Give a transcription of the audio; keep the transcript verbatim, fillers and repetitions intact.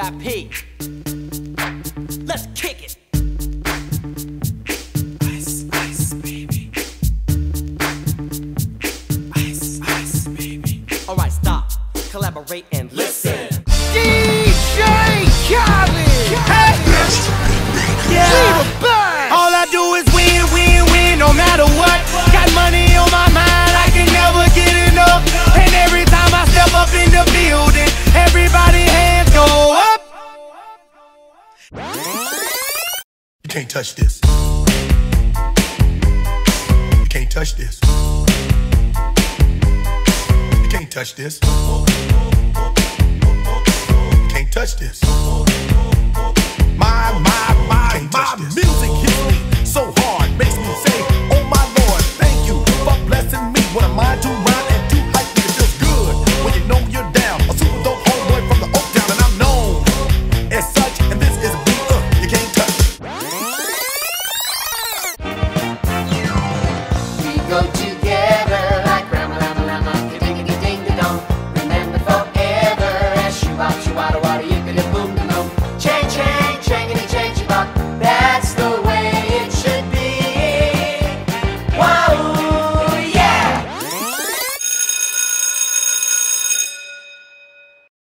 Y P. Let's kick it. Ice, ice, baby. Ice, ice, baby. Alright, stop, collaborate and listen. D J Khaled! Hey! Yeah! All I do is win, win, win, no matter what. Got money on my mind, I can never get enough. And every time I step up in the building, everybody hands go up. You can't touch this. You can't touch this. You can't touch this. You can't touch this.